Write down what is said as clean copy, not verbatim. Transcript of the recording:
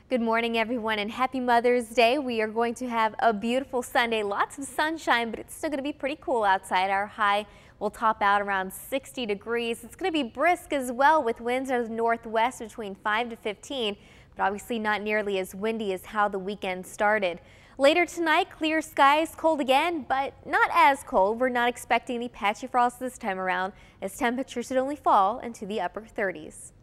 Good morning, everyone, and happy Mother's Day. We are going to have a beautiful Sunday, lots of sunshine, but it's still going to be pretty cool outside. Our high will top out around 60 degrees. It's going to be brisk as well with winds out of the northwest between 5 to 15, but obviously not nearly as windy as how the weekend started. Later tonight, clear skies, cold again, but not as cold. We're not expecting any patchy frost this time around, as temperatures should only fall into the upper 30s.